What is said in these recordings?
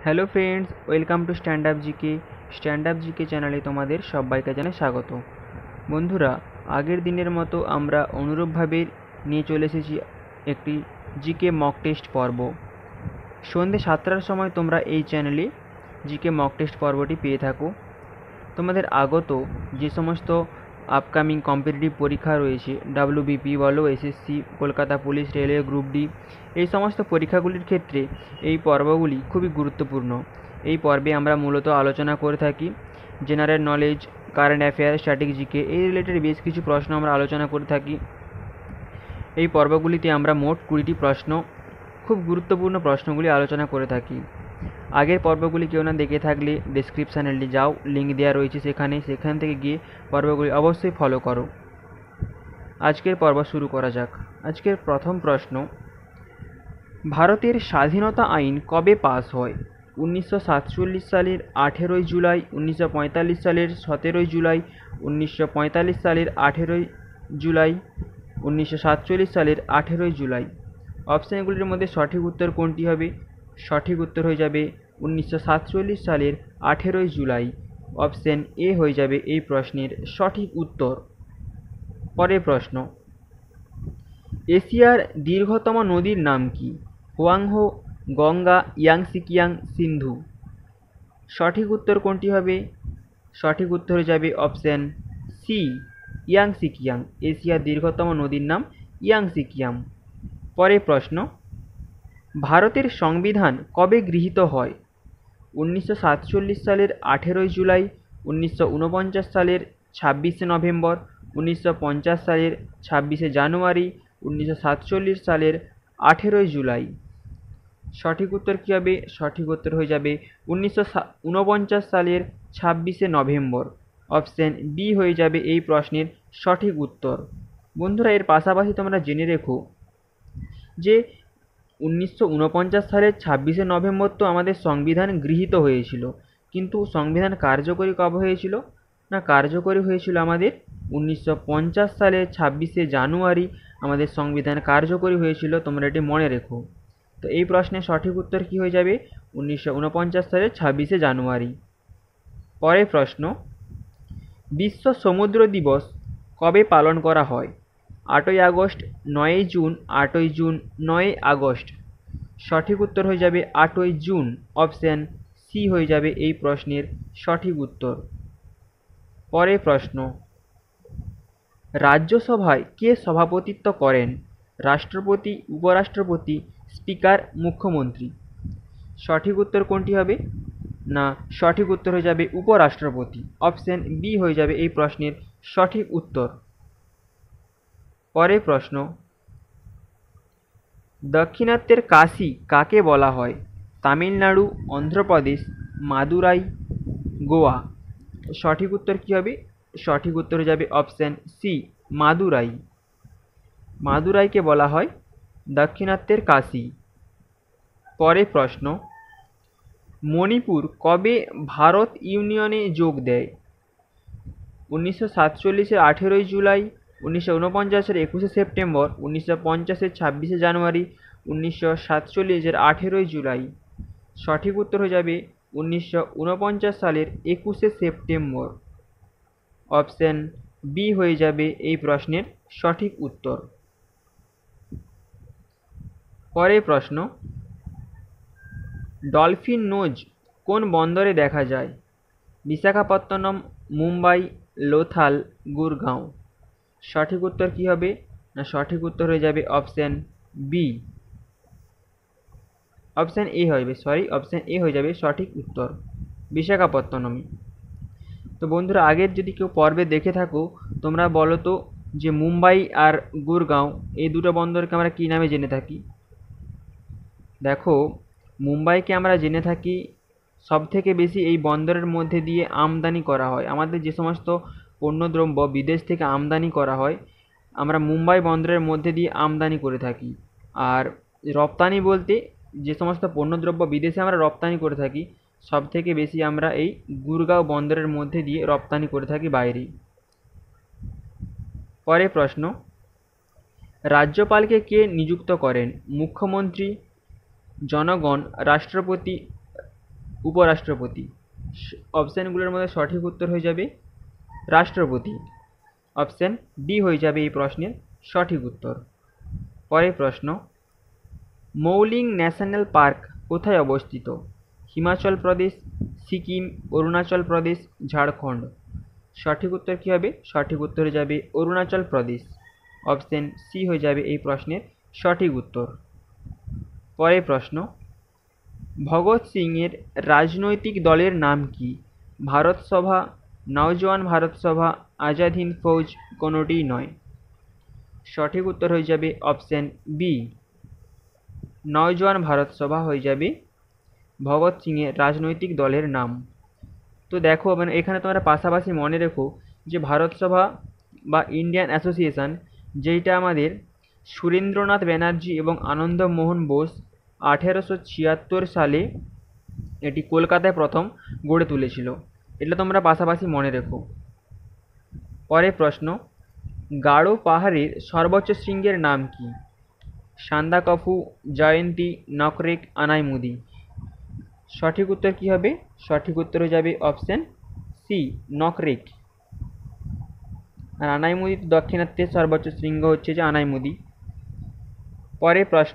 Hello friends, welcome to stand up GK চ্যানেলে তোমাদের সবাইকে জানাই স্বাগত। বন্ধুরা, আগের দিনের মতো আমরা অনুরূপভাবে নিয়ে চলে এসেছি একটি জিকে মক টেস্ট পর্ব। সন্ধ্যে 7টার সময় তোমরা এই চ্যানেলে জিকে মক টেস্ট পর্বটি পেয়ে থাকো। তোমাদের আগত যে সমস্ত আপকামিং কম্পিটিটিভ পরীক্ষা রয়েছে, ডাব্লিউবিপি বলো, SSC, Kolkata police, railway group D, এই সমস্ত পরীক্ষাগুলির ক্ষেত্রে এই পর্বগুলি খুবই গুরুত্বপূর্ণ। এই পর্বে আমরা মূলত আলোচনা করে থাকি general knowledge, current affair, static GK, এই রিলেটেড বেশ কিছু প্রশ্ন আমরা আলোচনা করে থাকি। এই পর্বগুলিতে আমরা মোট 20টি প্রশ্ন, খুব গুরুত্বপূর্ণ প্রশ্নগুলি আলোচনা করে থাকি। আগের পর্বগুলি কেউ না দেখে থাকলে ডেসক্রিপশানে যাও, লিঙ্ক দেওয়া রয়েছে সেখান থেকে গিয়ে পর্বগুলি অবশ্যই ফলো করো। আজকের পর্ব শুরু করা যাক। আজকের প্রথম প্রশ্ন, ভারতের স্বাধীনতা আইন কবে পাস হয়? 1947 সালের 18ই জুলাই, 1945 সালের 17ই জুলাই, 1945 সালের 18ই জুলাই, 1947 সালের 18ই জুলাই। অপশানগুলির মধ্যে সঠিক উত্তর কোনটি হবে? সঠিক উত্তর হয়ে যাবে 1947 সালের 18ই জুলাই। অপশান এ হয়ে যাবে এই প্রশ্নের সঠিক উত্তর। পরের প্রশ্ন, এশিয়ার দীর্ঘতম নদীর নাম কি? Hwang Ho, Ganga, Yangtze Kiang, Sindhu. সঠিক উত্তর কোনটি হবে? সঠিক উত্তর হয়ে যাবে অপশান সি, ইয়াংসিকিয়াং। এশিয়ার দীর্ঘতম নদীর নাম ইয়াংসিকিয়াং। পরের প্রশ্ন, ভারতের সংবিধান কবে গৃহীত হয়? 1947 সালের 18ই জুলাই, 1949 সালের 26শে নভেম্বর, 1950 সালের 26শে জানুয়ারি, 1947 সালের 18ই জুলাই। সঠিক উত্তর কী হবে? সঠিক উত্তর হয়ে যাবে 1949 সালের 26শে নভেম্বর। অপশান বি হয়ে যাবে এই প্রশ্নের সঠিক উত্তর। বন্ধুরা, এর পাশাপাশি তোমরা জেনে রেখো যে 1949 সালের 26শে নভেম্বর তো আমাদের সংবিধান গৃহীত হয়েছিল, কিন্তু সংবিধান কার্যকরী কবে হয়েছিল? না, কার্যকরী হয়েছিল আমাদের 1950 সালের 26শে জানুয়ারি আমাদের সংবিধান কার্যকরী হয়েছিল। তোমরা এটি মনে রেখো। তো এই প্রশ্নের সঠিক উত্তর কী হয়ে যাবে? 1949 সালের 26শে জানুয়ারি। পরের প্রশ্ন, বিশ্ব সমুদ্র দিবস কবে পালন করা হয়? 8ই আগস্ট, 9ই জুন, 8ই জুন, 9ই আগস্ট। সঠিক উত্তর হয়ে যাবে 8ই জুন। অপশান সি হয়ে যাবে এই প্রশ্নের সঠিক উত্তর। পরের প্রশ্ন, রাজ্যসভায় কে সভাপতিত্ব করেন? রাষ্ট্রপতি, উপরাষ্ট্রপতি, স্পিকার, মুখ্যমন্ত্রী। সঠিক উত্তর কোনটি হবে? না, সঠিক উত্তর হয়ে যাবে উপরাষ্ট্রপতি। অপশান বি হয়ে যাবে এই প্রশ্নের সঠিক উত্তর। পরের প্রশ্ন, দাক্ষিণাত্যের কাশী কাকে বলা হয়? তামিলনাড়ু, অন্ধ্রপ্রদেশ, মাদুরাই, গোয়া। সঠিক উত্তর কী হবে? সঠিক উত্তর হয়ে যাবে অপশান সি, মাদুরাই। মাদুরাইকে বলা হয় দাক্ষিণাত্যের কাশী। পরের প্রশ্ন, মণিপুর কবে ভারত ইউনিয়নে যোগ দেয়? 1947-এর 18ই জুলাই, 1949-এর 21শে সেপ্টেম্বর, 1950-এর 26শে জানুয়ারি, 1947-এর 18ই জুলাই। সঠিক উত্তর হয়ে যাবে 1949 সালের 21শে সেপ্টেম্বর। অপশান বি হয়ে যাবে এই প্রশ্নের সঠিক উত্তর। পরের প্রশ্ন, ডলফিন নোজ কোন বন্দরে দেখা যায়? বিশাখাপত্তনম, মুম্বাই, লোথাল, গুরগাঁও। সঠিক উত্তর কী হবে? না, সঠিক উত্তর হয়ে যাবে অপশান বি, অপশান এ হয়ে যাবে সঠিক উত্তর, বিশাখাপত্তনমে। তো বন্ধুরা, আগের যদি কেউ পর্বে দেখে থাকো, তোমরা বলো তো যে মুম্বাই আর গুরগাঁও এই দুটো বন্দরকে আমরা কী নামে জেনে থাকি? দেখো, মুম্বাইকে আমরা জেনে থাকি সবথেকে বেশি এই বন্দরের মধ্যে দিয়ে আমদানি করা হয়। আমাদের যে সমস্ত পণ্যদ্রব্য বিদেশ থেকে আমদানি করা হয়, আমরা মুম্বাই বন্দরের মধ্যে দিয়ে আমদানি করে থাকি। আর রপ্তানি বলতে যে সমস্ত পণ্যদ্রব্য বিদেশে আমরা রপ্তানি করে থাকি, সবথেকে বেশি আমরা এই গুরগাঁও বন্দরের মধ্যে দিয়ে রপ্তানি করে থাকি বাইরে। পরের প্রশ্ন, রাজ্যপালকে কে নিযুক্ত করেন? মুখ্যমন্ত্রী, জনগণ, রাষ্ট্রপতি, উপরাষ্ট্রপতি। অপশানগুলোর মধ্যে সঠিক উত্তর হয়ে যাবে রাষ্ট্রপতি। অপশান ডি হয়ে যাবে এই প্রশ্নের সঠিক উত্তর। পরের প্রশ্ন, মৌলিং ন্যাশনাল পার্ক কোথায় অবস্থিত? হিমাচল প্রদেশ, সিকিম, অরুণাচল প্রদেশ, ঝাড়খণ্ড। সঠিক উত্তর কী হবে? সঠিক উত্তর হয়ে যাবে অরুণাচল প্রদেশ। অপশান সি হয়ে যাবে এই প্রশ্নের সঠিক উত্তর। পরের প্রশ্ন, ভগৎ সিং এর রাজনৈতিক দলের নাম কি? ভারত সভা, নওজোয়ান ভারত সভা, আজাদ হিন্দ ফৌজ, কোনোটিই নয়। সঠিক উত্তর হয়ে যাবে অপশান বি, নওজোয়ান ভারত সভা হয়ে যাবে ভগৎ সিং এর রাজনৈতিক দলের নাম। তো দেখো এখানে তোমরা পাশাপাশি মনে রেখো যে ভারত সভা বা ইন্ডিয়ান অ্যাসোসিয়েশন, যেইটা আমাদের সুরেন্দ্রনাথ ব্যানার্জি এবং আনন্দমোহন বোস 1876 সালে এটি কলকাতায় প্রথম গড়ে তুলেছিল। এটা তোমরা পাশাপাশি মনে রেখো। পরের প্রশ্ন, গারো পাহাড়ের সর্বোচ্চ শৃঙ্গের নাম কি? সান্দাকফু, জয়ন্তী, নকরেক, আনাইমুদি। সঠিক উত্তর কি হবে? সঠিক উত্তর হয়ে যাবে অপশান সি, নকরেক। আর আনাইমুদি দক্ষিণাত্যের সর্বোচ্চ শৃঙ্গ হচ্ছে যে আনাইমুদি। পরের প্রশ্ন,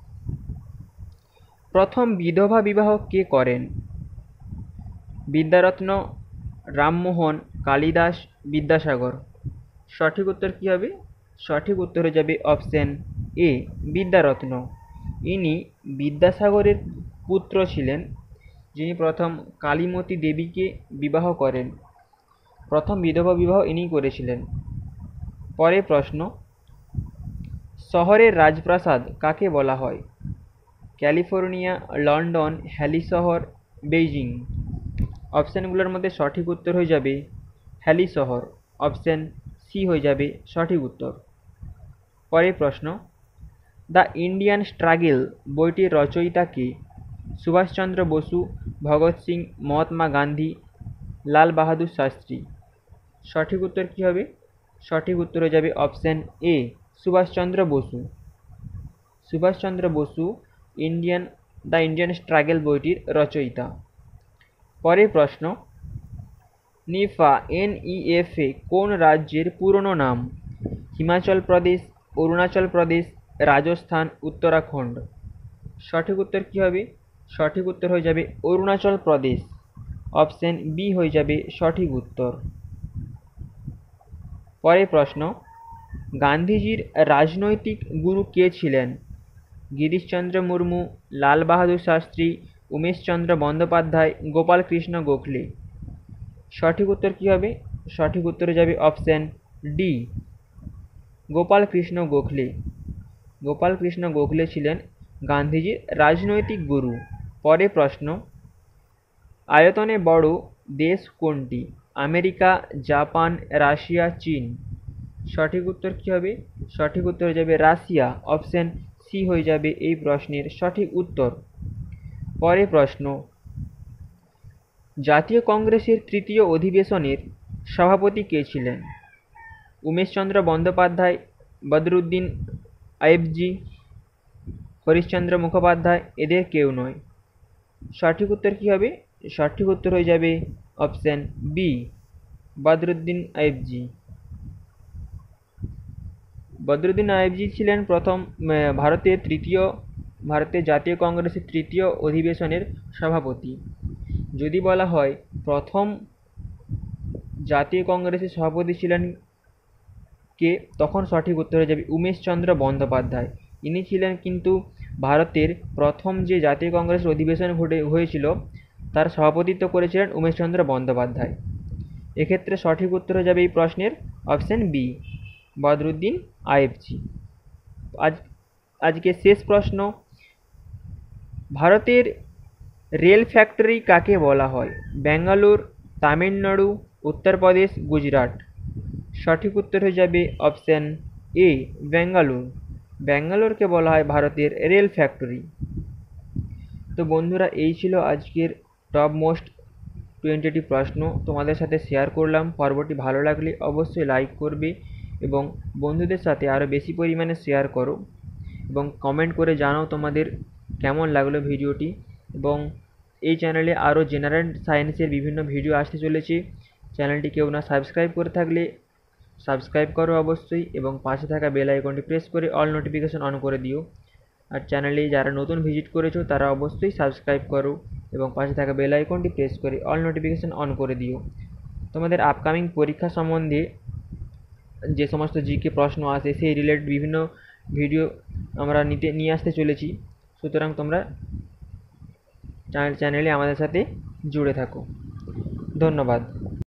প্রথম বিধবা বিবাহ কে করেন? বিদ্যারত্ন, রামমোহন, কালিদাস, বিদ্যাসাগর। সঠিক উত্তর কী হবে? সঠিক উত্তর হয়ে যাবে অপশান এ, বিদ্যারত্ন। ইনি বিদ্যাসাগরের পুত্র ছিলেন, যিনি প্রথম কালীমতী দেবীকে বিবাহ করেন। প্রথম বিধবা বিবাহ ইনিই করেছিলেন। পরের প্রশ্ন, শহরের রাজপ্রাসাদ কাকে বলা হয়? ক্যালিফোর্নিয়া, লন্ডন, হ্যালি শহর, বেইজিং। অপশানগুলোর মধ্যে সঠিক উত্তর হয়ে যাবে হ্যালি শহর। অপশান সি হয়ে যাবে সঠিক উত্তর। পরের প্রশ্ন, দ্য ইন্ডিয়ান স্ট্রাগল বইটির রচয়িতা কে? সুভাষচন্দ্র বসু, ভগৎ সিং, মহাত্মা গান্ধী, লাল বাহাদুর শাস্ত্রী। সঠিক উত্তর কী হবে? সঠিক উত্তর হয়ে যাবে option A, Subhash Chandra Bose. Subhash Chandra Bose the Indian struggle বইটির রচয়িতা। পরের প্রশ্ন, নিফা NEFA কোন রাজ্যের পুরনো নাম? হিমাচল প্রদেশ, অরুণাচল প্রদেশ, রাজস্থান, উত্তরাখণ্ড। সঠিক উত্তর কী হবে? সঠিক উত্তর হয়ে যাবে অরুণাচল প্রদেশ। অপশান বি হয়ে যাবে সঠিক উত্তর। পরের প্রশ্ন, গান্ধীজির রাজনৈতিক গুরু কে ছিলেন? গিরিশচন্দ্র মুর্মু, লাল বাহাদুর শাস্ত্রী, উমেশচন্দ্র বন্দ্যোপাধ্যায়, গোপাল কৃষ্ণ গোখলে। সঠিক উত্তর কী হবে? সঠিক উত্তরে যাবে অপশান ডি, গোপাল কৃষ্ণ গোখলে। গোপাল কৃষ্ণ গোখলে ছিলেন গান্ধীজির রাজনৈতিক গুরু। পরের প্রশ্ন, আয়তনে বড় দেশ কোনটি? আমেরিকা, জাপান, রাশিয়া, চীন। সঠিক উত্তর কী হবে? সঠিক উত্তর হয়ে যাবে রাশিয়া। অপশান সি হয়ে যাবে এই প্রশ্নের সঠিক উত্তর। পরের প্রশ্ন, জাতীয় কংগ্রেসের তৃতীয় অধিবেশনের সভাপতি কে ছিলেন? উমেশচন্দ্র বন্দ্যোপাধ্যায়, বদরুদ্দিন আইবজি, হরিশ্চন্দ্র মুখোপাধ্যায়, এদের কেউ নয়। সঠিক উত্তর কী হবে? সঠিক উত্তর হয়ে যাবে অপশান বি, বদরুদ্দিন আইবজি। বদরুদ্দিন আইবজি ছিলেন প্রথম ভারতের জাতীয় কংগ্রেসের তৃতীয় অধিবেশনের সভাপতি। যদি বলা হয় প্রথম জাতীয় কংগ্রেসের সভাপতি ছিলেন কে, তখন সঠিক উত্তর হয়ে যাবে উমেশচন্দ্র বন্দ্যোপাধ্যায়। ইনি ছিলেন কিন্তু ভারতের প্রথম যে জাতীয় কংগ্রেসের অধিবেশন হয়েছিল তার সভাপতিত্ব করেছিলেন উমেশচন্দ্র বন্দ্যোপাধ্যায়। এক্ষেত্রে সঠিক উত্তর হয়ে যাবে এই প্রশ্নের অপশান বি, বদরুদ্দিন আইবজি। আজকে শেষ প্রশ্ন, ভারতের রেল ফ্যাক্টরি কাকে বলা হয়? ব্যাঙ্গালোর, তামিলনাড়ু, উত্তরপ্রদেশ, গুজরাট। সঠিক উত্তর হয়ে যাবে অপশান এ, ব্যাঙ্গালোর। ব্যাঙ্গালোরকে বলা হয় ভারতের রেল ফ্যাক্টরি। তো বন্ধুরা, এই ছিল আজকের টপ মোস্ট 20টি প্রশ্ন তোমাদের সাথে শেয়ার করলাম। পর্বটি ভালো লাগলে অবশ্যই লাইক করবে এবং বন্ধুদের সাথে আরও বেশি পরিমাণে শেয়ার করো এবং কমেন্ট করে জানাও তোমাদের কেমন লাগলো ভিডিওটি। এবং এই চ্যানেলে আরও জেনারেল সায়েন্সের বিভিন্ন ভিডিও আসতে চলেছে। চ্যানেলটি কেউ না সাবস্ক্রাইব করে থাকলে সাবস্ক্রাইব করো অবশ্যই, এবং পাশে থাকা বেল আইকনটি প্রেস করে অল নোটিফিকেশন অন করে দিও। আর চ্যানেলে যারা নতুন ভিজিট করেছো তারা অবশ্যই সাবস্ক্রাইব করো এবং পাশে থাকা বেল আইকনটি প্রেস করে অল নোটিফিকেশন অন করে দিও। তোমাদের আপকামিং পরীক্ষা সম্বন্ধে যে সমস্ত জিকে প্রশ্ন আসে সেই রিলেটেড বিভিন্ন ভিডিও আমরা নিয়ে আসতে চলেছি। সুতরাং তোমরা চ্যানেলে আমাদের সাথে জুড়ে থাকো। ধন্যবাদ।